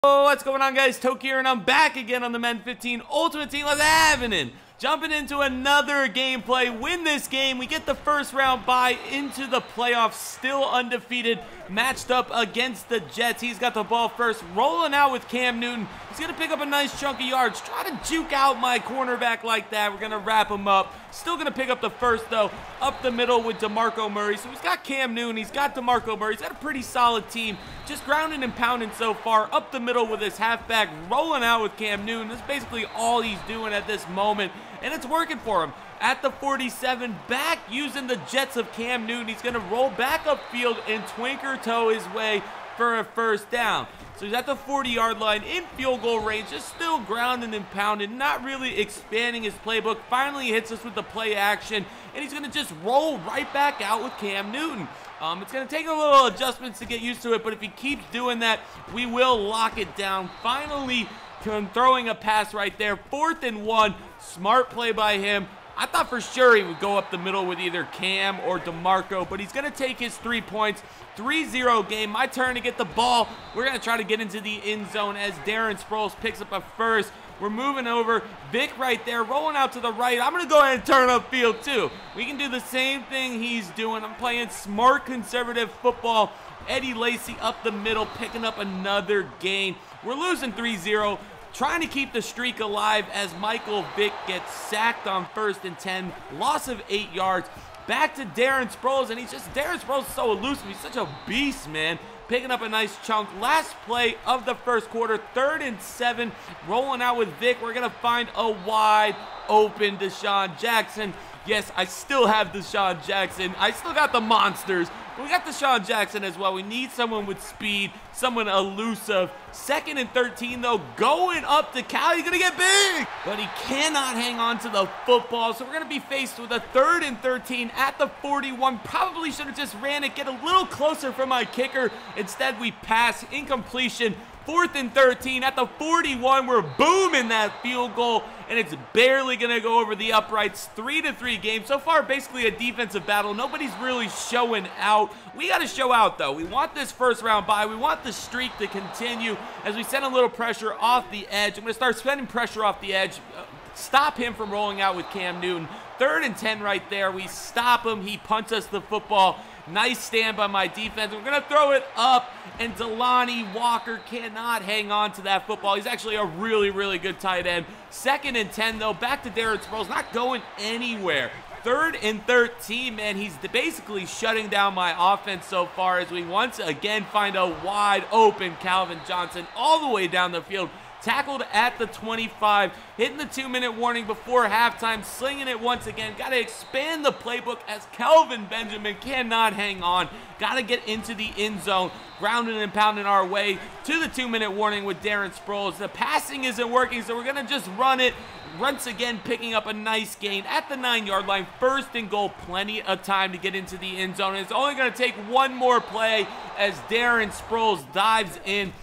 Oh, what's going on, guys? Toki here, and I'm back again on the Men 15 Ultimate Team. Let's have it in. Jumping into another gameplay. Win this game. We get the first round bye into the playoffs. Still undefeated. Matched up against the Jets. He's got the ball first. Rolling out with Cam Newton. He's going to pick up a nice chunk of yards. Try to juke out my cornerback like that. We're going to wrap him up. Still going to pick up the first, though. Up the middle with DeMarco Murray. So he's got Cam Newton. He's got DeMarco Murray. He's got a pretty solid team. Just grounding and pounding so far. Up the middle with his halfback. Rolling out with Cam Newton. That's basically all he's doing at this moment. And it's working for him. At the 47, back using the Jets of Cam Newton. He's going to roll back upfield and twinker toe his way for a first down. So he's at the 40-yard line in field goal range, just still grounding and pounding, not really expanding his playbook. Finally hits us with the play action, and he's going to just roll right back out with Cam Newton. It's going to take a little adjustments to get used to it, but if he keeps doing that, we will lock it down. Finally throwing a pass right there. 4th and 1. Smart play by him. I thought for sure he would go up the middle with either Cam or DeMarco, but he's going to take his 3 points. 3-0 game. My turn to get the ball. We're going to try to get into the end zone as Darren Sproles picks up a first. We're moving over. Vic right there, rolling out to the right. I'm going to go ahead and turn upfield too. We can do the same thing he's doing. I'm playing smart conservative football. Eddie Lacy up the middle, picking up another gain. We're losing 3-0. Trying to keep the streak alive as Michael Vick gets sacked on 1st and 10. Loss of 8 yards. Back to Darren Sproles, and Darren Sproles is so elusive. He's such a beast, man. Picking up a nice chunk. Last play of the first quarter, 3rd and 7. Rolling out with Vic. We're going to find a wide open DeSean Jackson. Yes, I still have DeSean Jackson. I still got the monsters. We got DeSean Jackson as well. We need someone with speed, someone elusive. 2nd and 13, though, going up to Cal. He's going to get big, but he cannot hang on to the football. So we're going to be faced with a 3rd and 13 at the 41. Probably should have just ran it, get a little closer for my kicker. Instead, we pass. Incompletion. 4th and 13 at the 41. We're booming that field goal, and it's barely going to go over the uprights. 3-3 game. So far, basically a defensive battle. Nobody's really showing out. We got to show out, though. We want this first round bye. We want the streak to continue as we send a little pressure off the edge. I'm going to start spending pressure off the edge. Stop him from rolling out with Cam Newton. 3rd and 10 right there. We stop him. He punts us the football. Nice stand by my defense. We're going to throw it up, and Delanie Walker cannot hang on to that football. He's actually a really, really good tight end. 2nd and 10, though. Back to Darren Sproles. Not going anywhere. 3rd and 13, man. He's basically shutting down my offense so far as we once again find a wide open Calvin Johnson all the way down the field. Tackled at the 25, hitting the 2-minute warning before halftime, slinging it once again. Got to expand the playbook as Kelvin Benjamin cannot hang on. Got to get into the end zone, grounding and pounding our way to the 2-minute warning with Darren Sproles. The passing isn't working, so we're going to just run it. Once again, picking up a nice gain at the 9-yard line. 1st and goal, plenty of time to get into the end zone. And it's only going to take one more play as Darren Sproles dives in.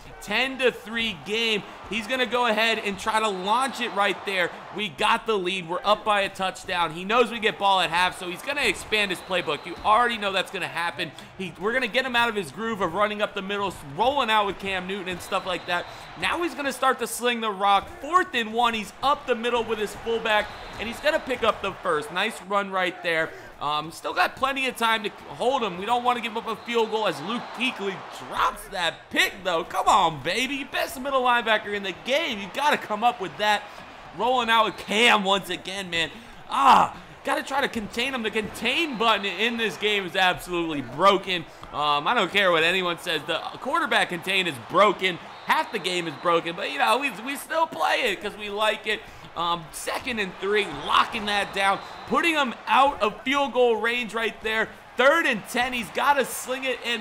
10-3 game. He's going to go ahead and try to launch it right there. We got the lead. We're up by a touchdown. He knows we get ball at half, so he's going to expand his playbook. You already know that's going to happen. We're going to get him out of his groove of running up the middle, rolling out with Cam Newton and stuff like that. Now he's going to start to sling the rock. 4th and 1. He's up the middle with his fullback, and he's going to pick up the first. Nice run right there. Still got plenty of time to hold him. We don't want to give up a field goal as Luke Kuechly drops that pick, though. Come on, baby. Best middle linebacker in the game. You got to come up with that. Rolling out with Cam once again, man. Got to try to contain him. The contain button in this game is absolutely broken. I don't care what anyone says. The quarterback contain is broken. Half the game is broken, but, you know, we still play it because we like it. 2nd and 3, locking that down, putting him out of field goal range right there. 3rd and 10, he's got to sling it, and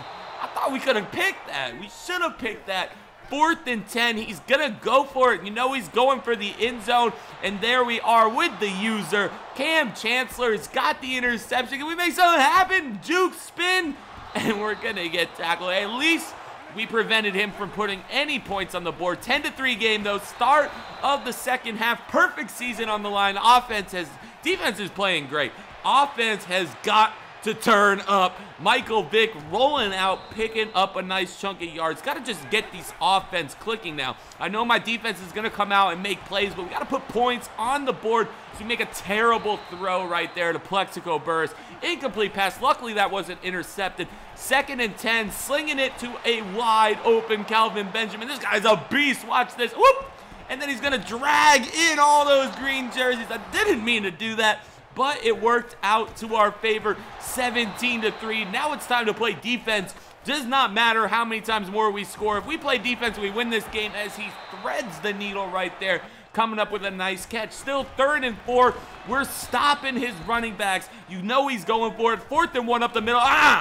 I thought we could have picked that. We should have picked that. 4th and 10, he's going to go for it. You know he's going for the end zone, and there we are with the user. Cam Chancellor has got the interception. Can we make something happen? Juke spin, and we're going to get tackled. At least we prevented him from putting any points on the board. 10-3 game, though. Start of the second half. Perfect season on the line. Defense is playing great. Offense has got to turn up. Michael Vick rolling out, picking up a nice chunk of yards. Got to just get these offense clicking now. I know my defense is going to come out and make plays, but we got to put points on the board. So we make a terrible throw right there to Plexico Burress. Incomplete pass. Luckily, that wasn't intercepted. 2nd and 10, slinging it to a wide open Calvin Benjamin. This guy's a beast. Watch this. Whoop! And then he's going to drag in all those green jerseys. I didn't mean to do that, but it worked out to our favor, 17-3. Now it's time to play defense. Does not matter how many times more we score. If we play defense, we win this game, as he threads the needle right there, coming up with a nice catch. Still 3rd and 4. We're stopping his running backs. You know he's going for it. 4th and 1 up the middle.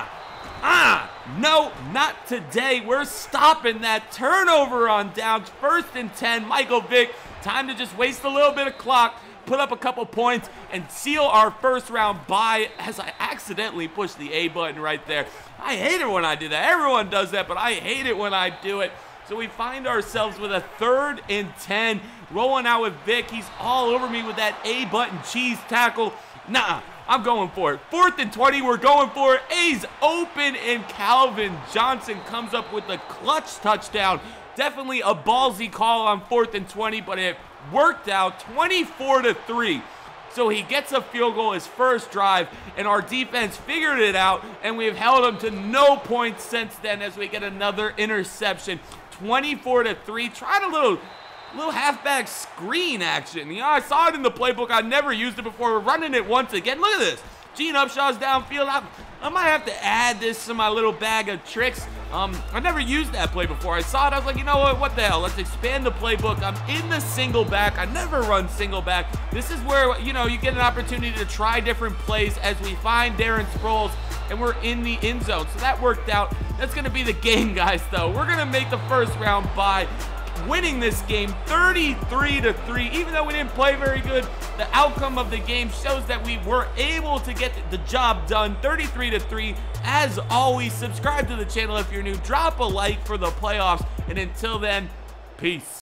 No, not today. We're stopping that. Turnover on downs. 1st and 10. Michael Vick. Time to just waste a little bit of clock, put up a couple points, and seal our first round bye, as I accidentally pushed the A button right there. I hate it when I do that. Everyone does that, but I hate it when I do it. So we find ourselves with a 3rd and 10, rolling out with Vick. He's all over me with that A button cheese tackle. Nah, I'm going for it. 4th and 20, we're going for it. A's open, and Calvin Johnson comes up with the clutch touchdown. Definitely a ballsy call on 4th and 20, but it worked out. 24-3. So he gets a field goal his first drive, and our defense figured it out, and we've held him to no points since then as we get another interception. 24-3. Tried a little halfback screen action. You know, I saw it in the playbook. I never used it before. We're running it once again. Look at this. Gene Upshaw's downfield. I might have to add this to my little bag of tricks. I never used that play before. I saw it. I was like, you know what the hell? Let's expand the playbook. I'm in the single back. I never run single back. This is where, you know, you get an opportunity to try different plays as we find Darren Sproles, and we're in the end zone. So that worked out. That's going to be the game, guys, though. We're going to make the first round bye, winning this game 33-3. Even though we didn't play very good, the outcome of the game shows that we were able to get the job done. 33-3. As always, subscribe to the channel if you're new. Drop a like for the playoffs. And until then, peace.